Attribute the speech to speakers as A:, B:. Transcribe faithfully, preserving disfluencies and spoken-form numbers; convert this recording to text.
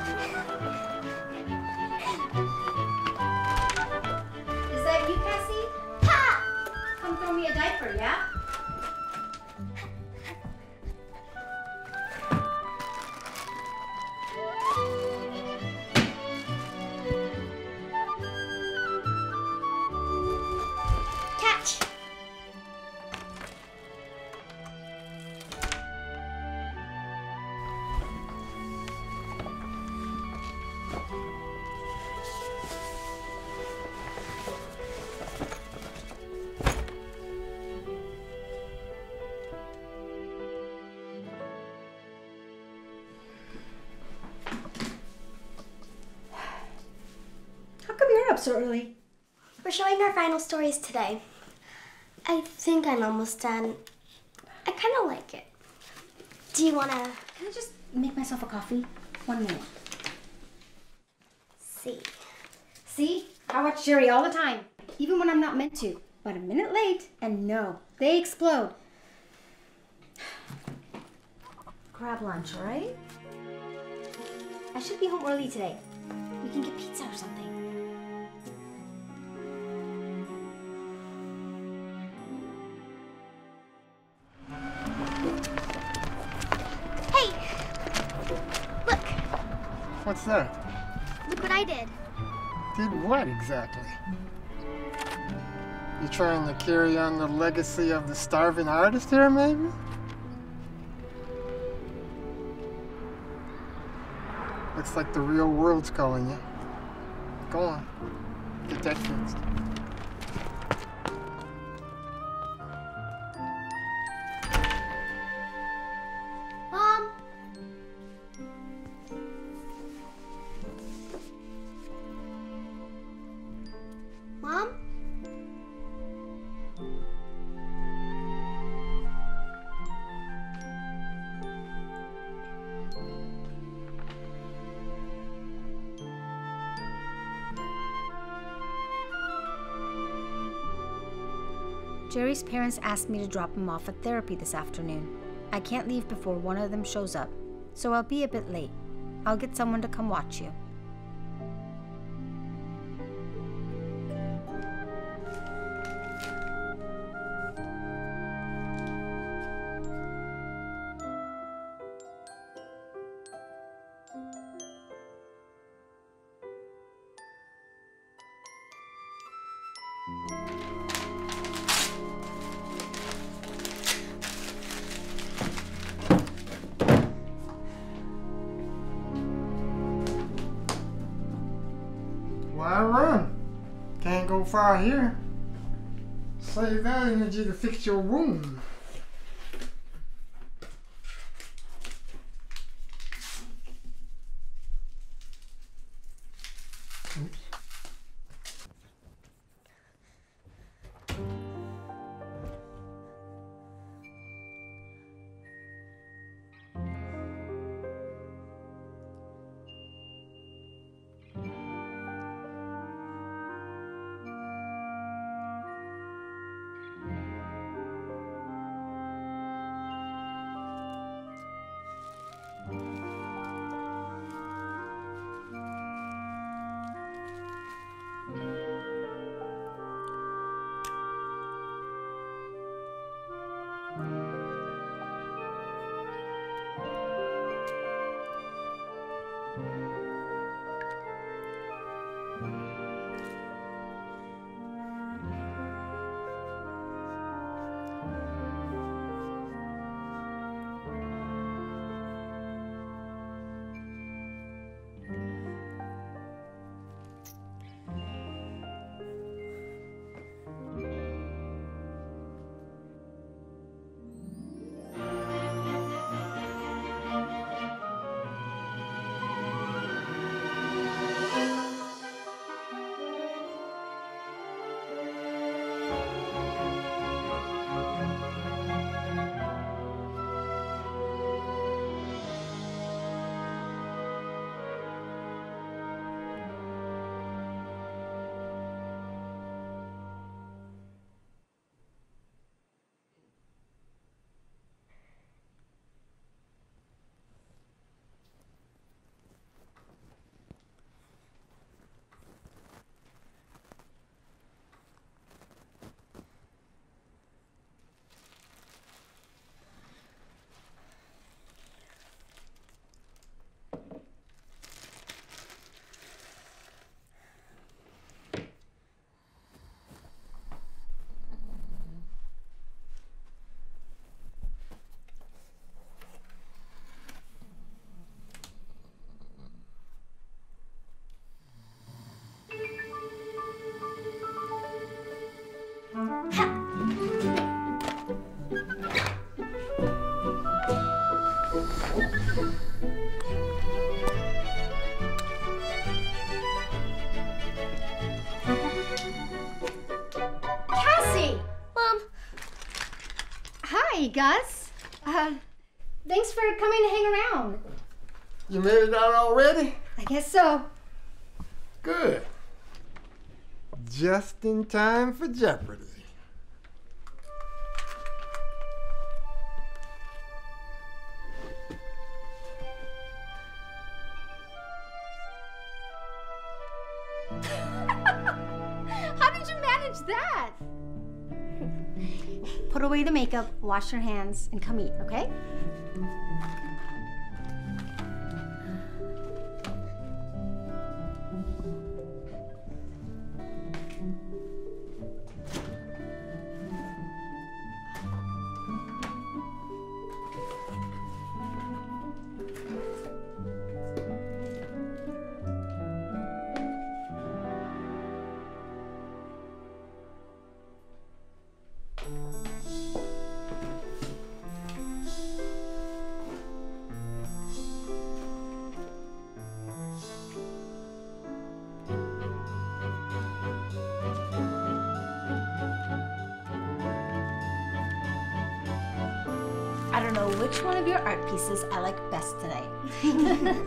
A: Is that you, Cassie? Ha! Come throw me a diaper, yeah?
B: Catch!
A: How come you're up so early?
B: We're showing our final stories today. I think I'm almost done. I kind of like it. Do you want to
A: Can I just make myself a coffee? One minute.
B: see?
A: See? I watch Jerry all the time, even when I'm not meant to. But a minute late, and no, they explode. Grab lunch, all right? I should be home early today. We can get pizza or something.
B: Hey! Look!
C: What's that?
B: Look what I did.
C: Did what exactly? You trying to carry on the legacy of the starving artist here, maybe? Looks like the real world's calling you. Go on. Get that fixed.
B: Mom! Mom?
A: Jerry's parents asked me to drop him off at therapy this afternoon. I can't leave before one of them shows up, so I'll be a bit late. I'll get someone to come watch you.
C: Why run? Can't go far here. Save that energy to fix your wound. Oops.
A: Hey, Gus. Uh, thanks for coming to hang around.
C: You made it out already?
A: I guess so.
C: Good. Just in time for Jeopardy.
A: How did you manage that? Put away the makeup, wash your hands, and come eat, okay? I don't know which one of your art pieces I like best tonight.